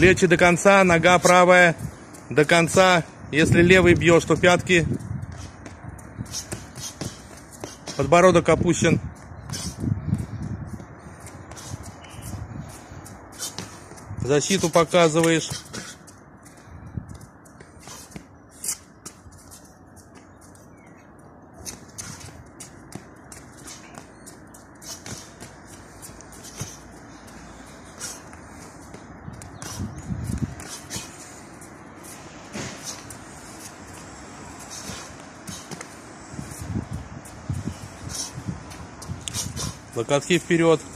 Плечи до конца, нога правая до конца. Если левый бьешь, то пятки. Подбородок опущен. Защиту показываешь. Локотки вперед.